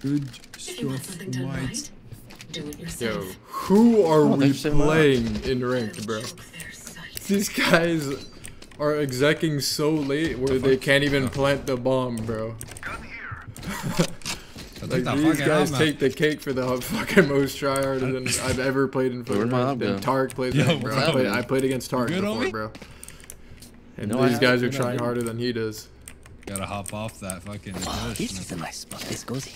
Good stuff, mate. Yo, who are we playing in ranked, bro? These guys are execing so late where they can't even plant the bomb, bro. Like, these guys take the cake for the fucking most tryhard than I've ever played in football. Then Tarik plays that, bro. I played against Tarik before, bro. And these guys are trying harder than he does. Gotta hop off that fucking. This is a nice spot. This goes here.